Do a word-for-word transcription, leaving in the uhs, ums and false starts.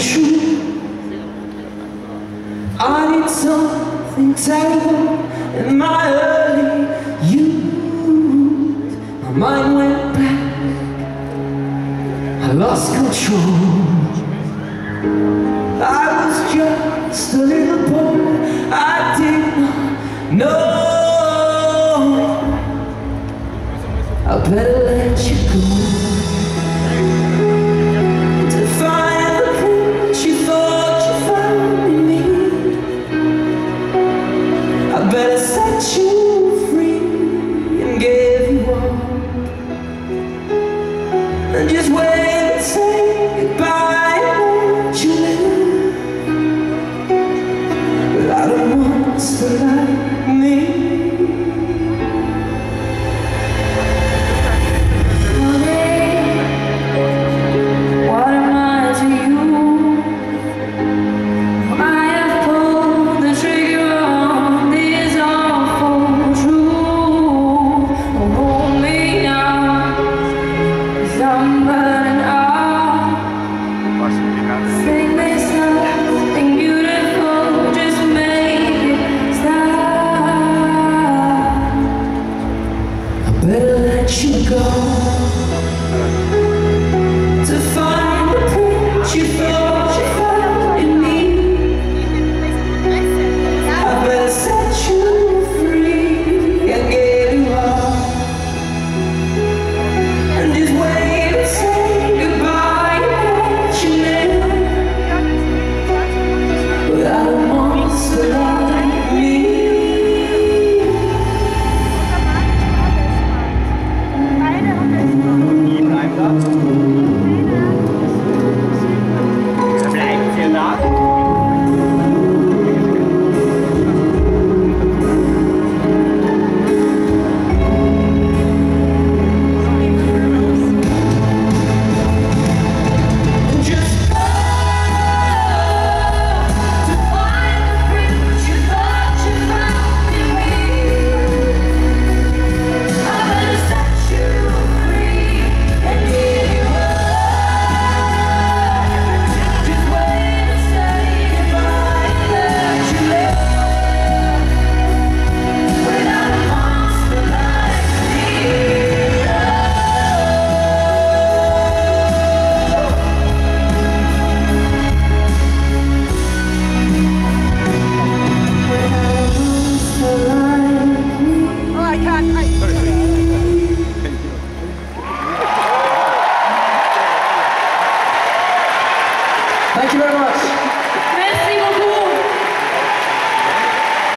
truth. I did something terrible in my early youth. My mind went back, I lost control. I was just a little boy, I did not know. I better let you go to find the prince you thought you found in me. I better set you free and give you up, and just wait and say goodbye and let you live without a monster like me. Better let you go to find the prince you thought you found in me. I better set you free and get you up, and just wait and say goodbye and let you live without a monster like me. Thank you very much.